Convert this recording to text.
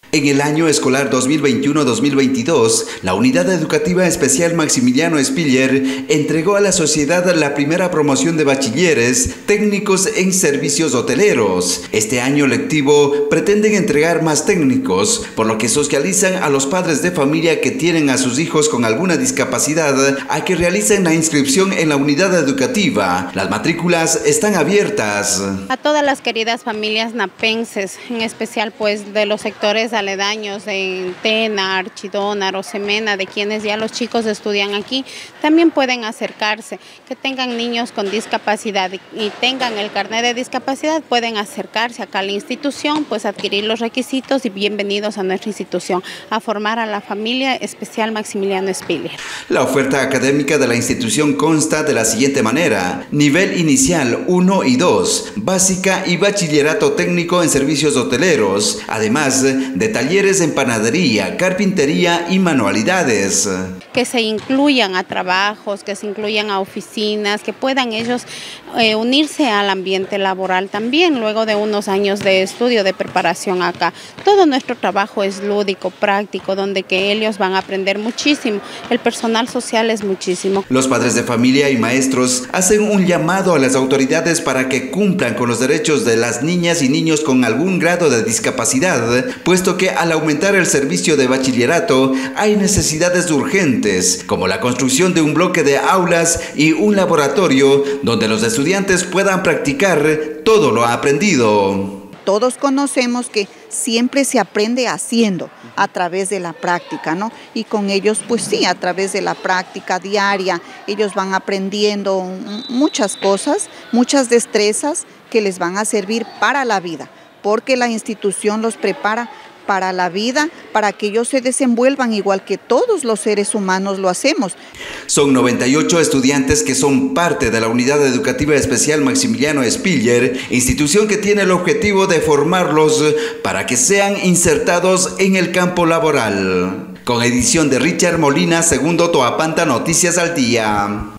En el año escolar 2021-2022, la Unidad Educativa Especial Maximiliano Spiller entregó a la sociedad la primera promoción de bachilleres técnicos en servicios hoteleros. Este año lectivo pretenden entregar más técnicos, por lo que socializan a los padres de familia que tienen a sus hijos con alguna discapacidad a que realicen la inscripción en la unidad educativa. Las matrículas están abiertas. A todas las queridas familias napenses, en especial pues de los sectores aledaños de Tena, Archidona, Rosemena, de quienes ya los chicos estudian aquí, también pueden acercarse, que tengan niños con discapacidad y tengan el carnet de discapacidad, pueden acercarse acá a la institución, pues adquirir los requisitos y bienvenidos a nuestra institución, a formar a la familia especial Maximiliano Spiller. La oferta académica de la institución consta de la siguiente manera: nivel inicial 1 y 2, básica y bachillerato técnico en servicios hoteleros, además de talleres en panadería, carpintería y manualidades. Que se incluyan a trabajos, que se incluyan a oficinas, que puedan ellos unirse al ambiente laboral también, luego de unos años de estudio, de preparación acá. Todo nuestro trabajo es lúdico, práctico, donde que ellos van a aprender muchísimo. El personal social es muchísimo. Los padres de familia y maestros hacen un llamado a las autoridades para que cumplan con los derechos de las niñas y niños con algún grado de discapacidad, puesto que al aumentar el servicio de bachillerato hay necesidades urgentes, como la construcción de un bloque de aulas y un laboratorio donde los estudiantes puedan practicar todo lo aprendido. Todos conocemos que siempre se aprende haciendo a través de la práctica, ¿no? Y con ellos, pues sí, a través de la práctica diaria, ellos van aprendiendo muchas cosas, muchas destrezas que les van a servir para la vida, porque la institución los prepara para la vida, para que ellos se desenvuelvan igual que todos los seres humanos lo hacemos. Son 98 estudiantes que son parte de la Unidad Educativa Especial Maximiliano Spiller, institución que tiene el objetivo de formarlos para que sean insertados en el campo laboral. Con edición de Richard Molina, segundo Toapanta Noticias al Día.